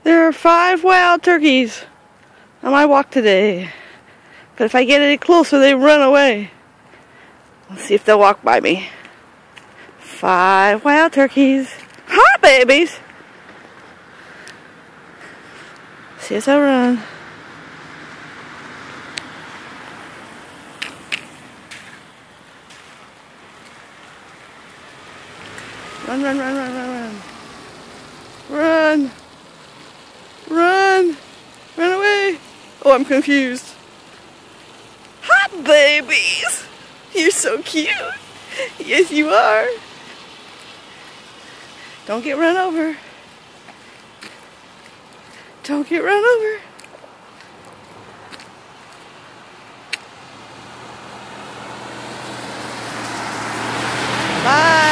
There are 5 wild turkeys on my walk today. But if I get any closer, they run away. Let's see if they'll walk by me. 5 wild turkeys. Hi, babies! See as I run. Run, run, run, run, run, run. Run! Run! Run away! Oh, I'm confused. Hi, babies! You're so cute! Yes, you are! Don't get run over. Don't get run over. Bye!